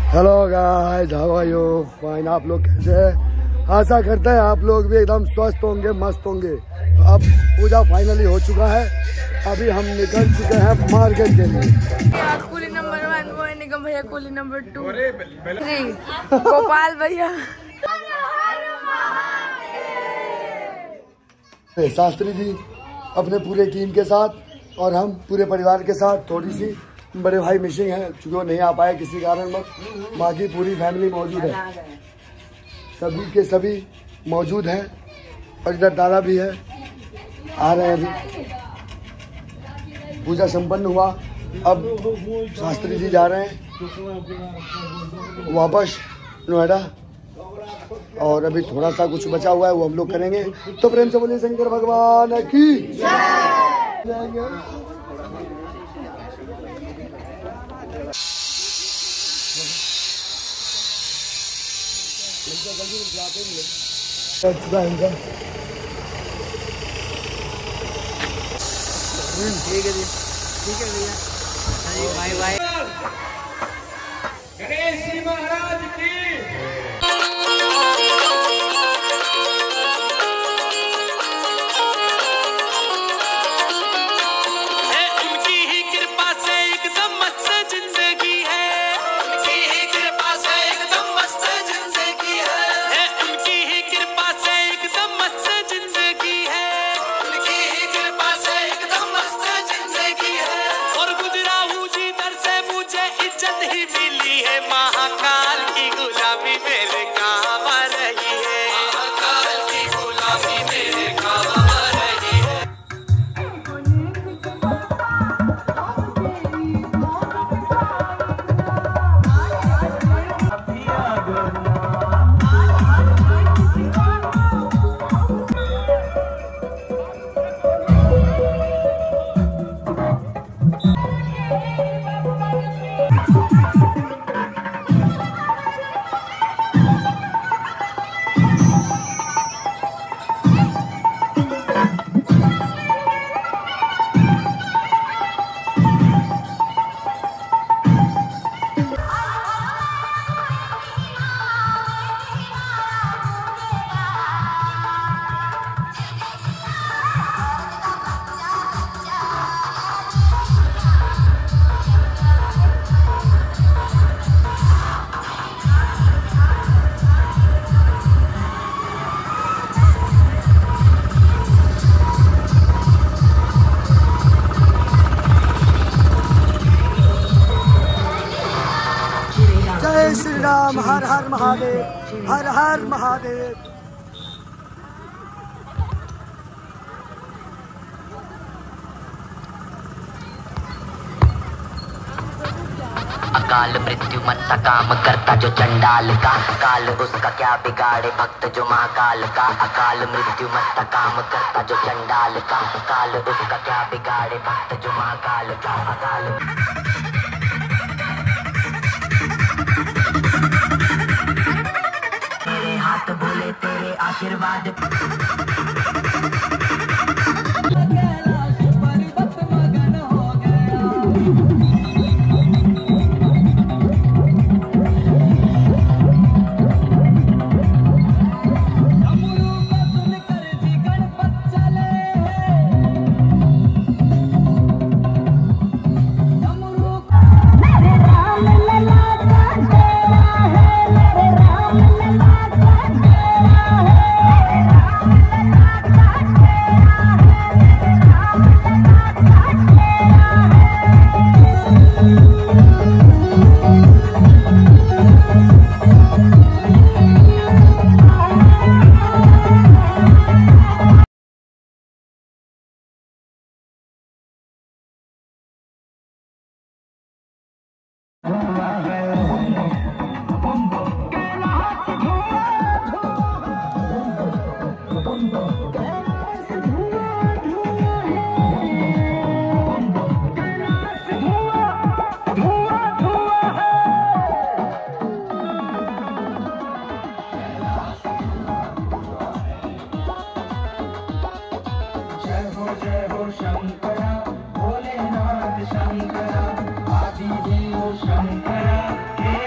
Hello guys, how are you? Fine. आप लोग कैसे हैं? आशा करते हैं आप लोग भी एकदम स्वस्थ होंगे, मस्त होंगे। तो अब पूजा फाइनली हो चुका है। अभी हम निकल चुके हैं मार्केट के लिए। कुली नंबर 1 वो है निगम भैया, कुली नंबर 2 3 गोपाल भैया, शास्त्री जी अपने पूरे टीम के साथ और हम पूरे परिवार के साथ। थोड़ी सी बड़े भाई मिसिंग है क्योंकि वो नहीं आ पाए किसी कारणवश। बाकी पूरी फैमिली मौजूद है, सभी के सभी मौजूद हैं और इधर दादा भी है, आ रहे हैं। अभी पूजा संपन्न हुआ। अब शास्त्री जी जा रहे हैं वापस नोएडा और अभी थोड़ा सा कुछ बचा हुआ है वो हम लोग करेंगे। तो प्रेम से बोलिए शंकर भगवान की जय। ठीक है जी, ठीक है भैया, बाय बाय। गणेश जी महाराज की जय श्री राम। हर हर महादेव, हर हर महादेव। अकाल मृत्यु मत्ता काम करता जो चंडाल का, काल उसका क्या बिगाड़े भक्त जो महाकाल का। अकाल मृत्यु मत्ता काम करता जो चंडाल का, काल उसका क्या बिगाड़े भक्त जो महाकाल का। अकाल तेरे हाथ भोले तेरे आशीर्वाद। जय हो शंकरा भोलेनाथ शंकरा आदिदेव शंकरा।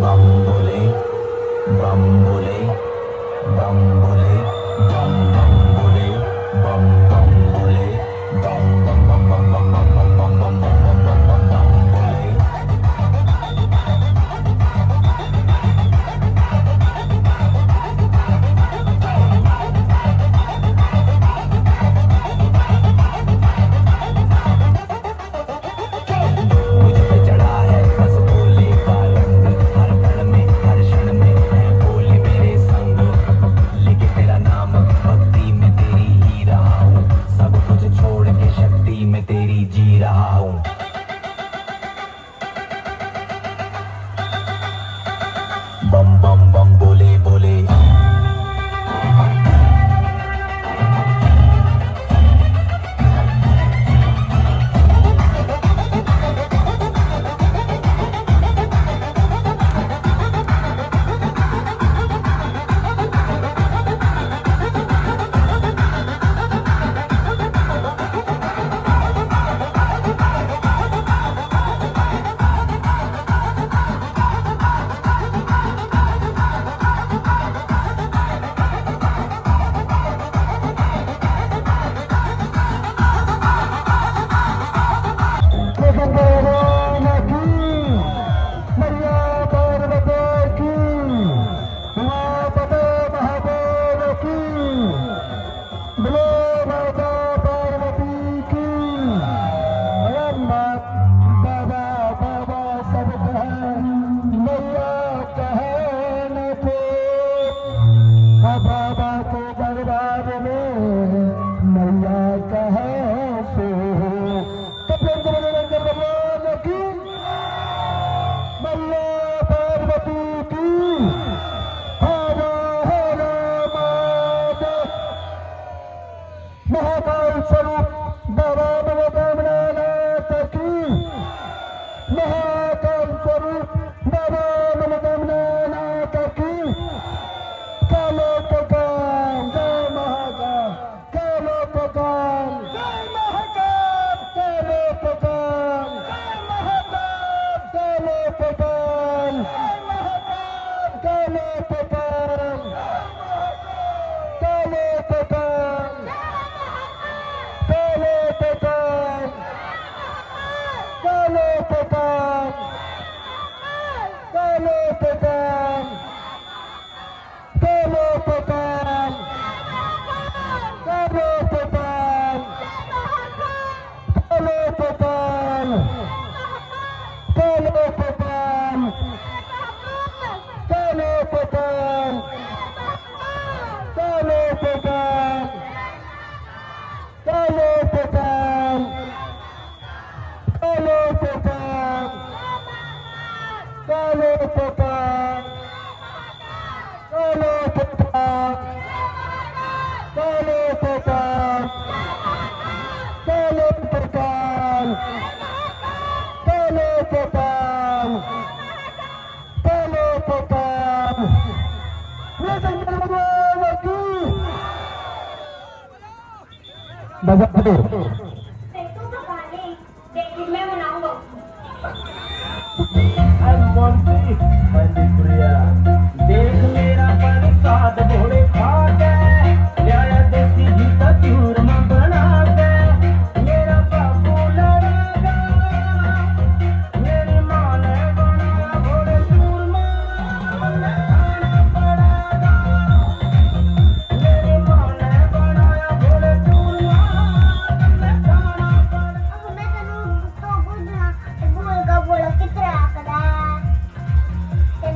बम बोले बम बोले बम बोले बम बम बोले बम बम बोले बम बम बम बम बम बम बम बम बम बम बम बम बम बोले। मुझ पे चढ़ा है बस भोले का रंग, हर पल में हर क्षण में है भोले मेरे संग। लेके तेरा नाम भक्ति में तेरी ही रहा हूँ, सब कुछ छोड़ के शक्ति में तेरी जी रहा हूँ। बम बम बम बोले बोले बाबा को दरबार में मैया कहे सो। भगवान की मैया पार्वती की हर हर महादेव। महाकाल स्वरूप बाबा मनोकामनाथ की, महाकाल स्वरूप बाबा मनोकामनाथ की। कालो पकान जय महाकाल, कालो पकान जय महाकाल, कालो पकान जय महाकाल, कालो पकान जय महाकाल, कालो पकान कालो पकान कालो पकान कालो पकान कालो पकान कालो पकान कालो पकान कालो पकान कालो पकान कालो पकान कालो पकान कालो पकान कालो पकान कालो पकान कालो पकान कालो पकान कालो पकान कालो पकान कालो पकान। शंकर भगवान की बजा दो। मैं बनाऊंगा। देख मेरा प्रसाद भोले खा के लिया देसी घी का चूरमा बना के। मेरा बाबू लड़ेगा, मेरी माँ ने बनाया भोले चूरमा खाना पड़ेगा। मेरी माँ ने बनाया भोले चूरमा खाना पड़ेगा। अब मैं तनु तो बोल का बोला कितना आकड़ा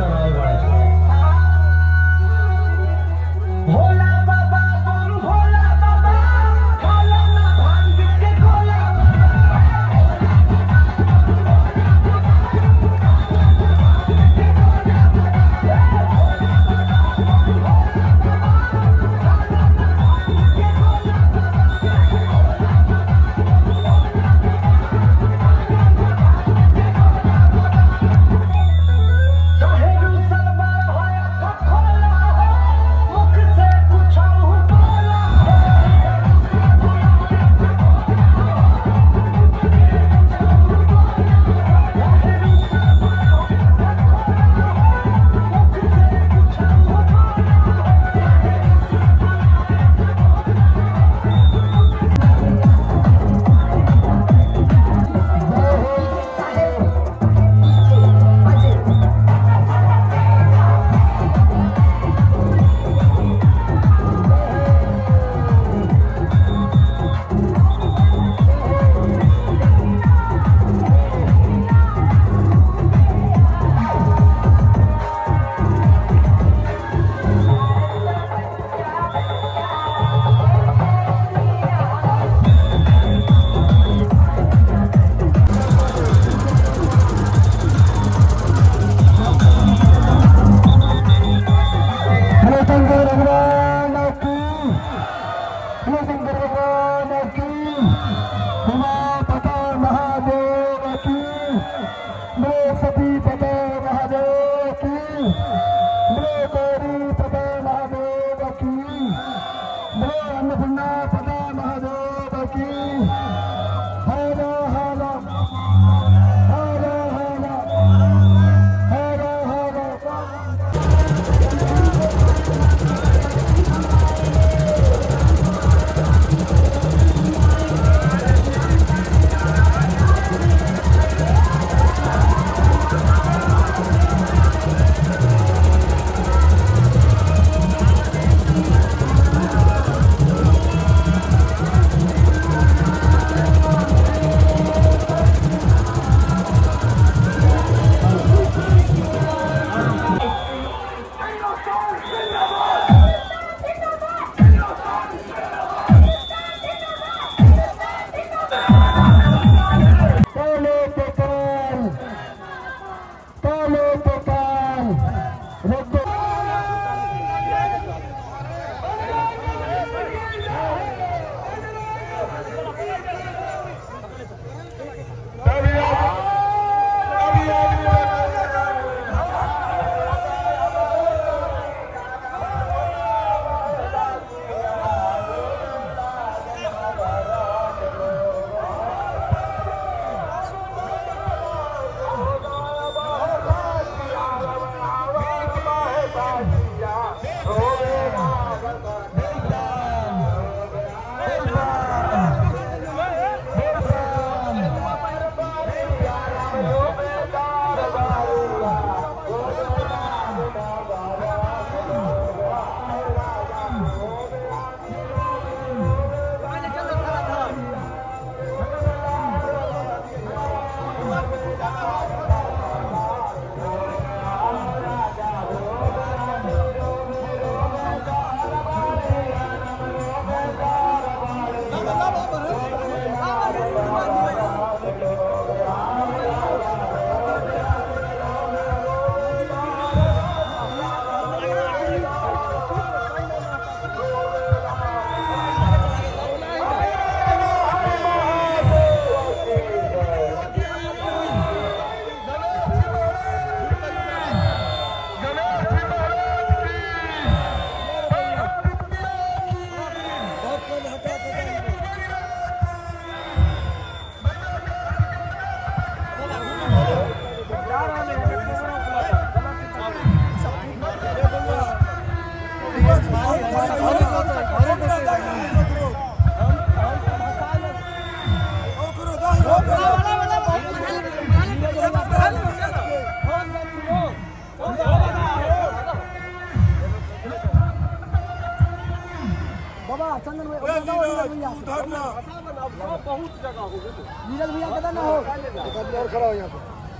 बहुत जगह हो नीरज भैया कदा ना हो और खड़ा हो यहाँ पे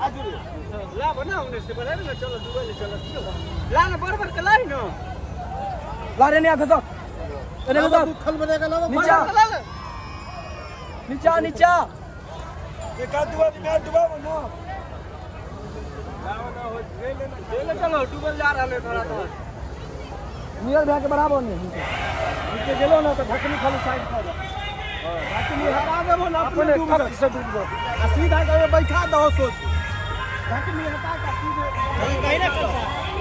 ला बना हमने से बना ना चलो दुबई ले चलो ला ना बराबर के लाई ना ला रे नहीं आता अरे मतलब खल बनेगा ला नीचा नीचा नीचा ये का दुबई में दुबई बनो ले चलो दुबई जा रहा है थोड़ा तो नियर भैया के बराबर नहीं नीचे गेलो ना तो ढकनी खाली साइड खा जा ढकनी हटा देबो ना अपने कब से डूब गो आ सीधा के बैठा दो सोच ढकनी हटा के सीधे नहीं ना कर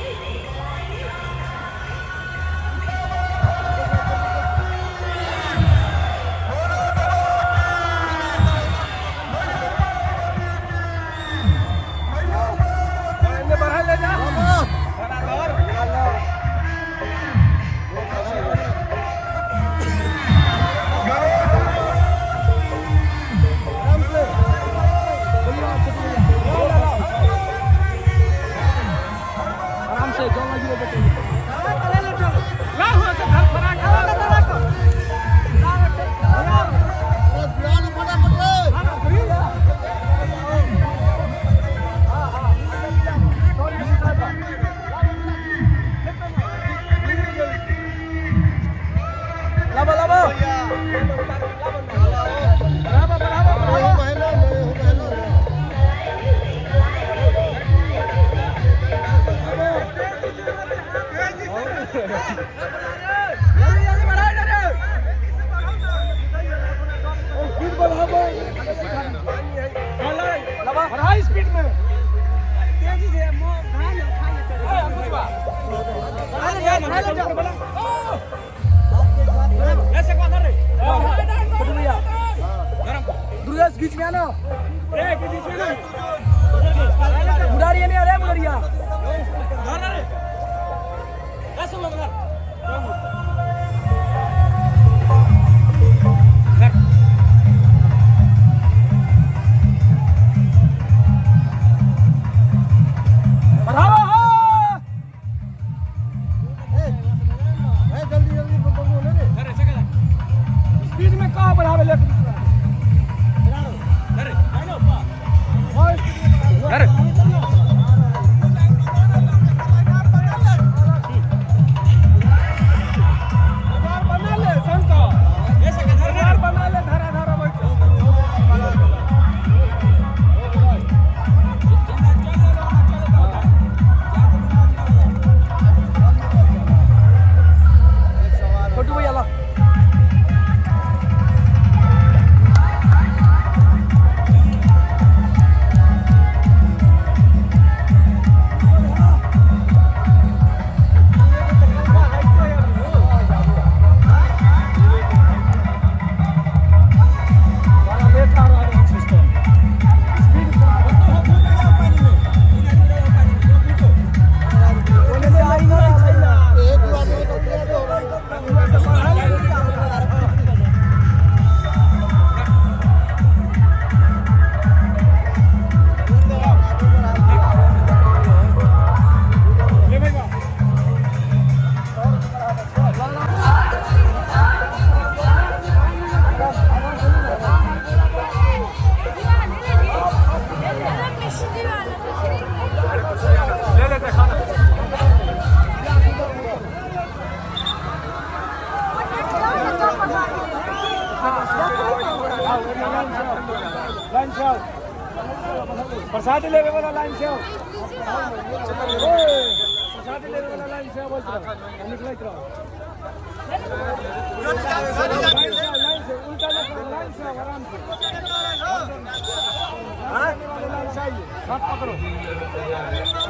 स्पीड में तेजी से दुर्गेश बीच में आना मुरारिया नहीं आ रहा मुरारिया स्पीड में कहाँ बढ़ावे लेके प्रसाद लेवे वाला लाइन से प्रसाद लेवे वाला लाइन से बोल रहा निकलत रहो लाइन से उल्टा लाइन से आराम से हां लाइन से हाथ पकड़ो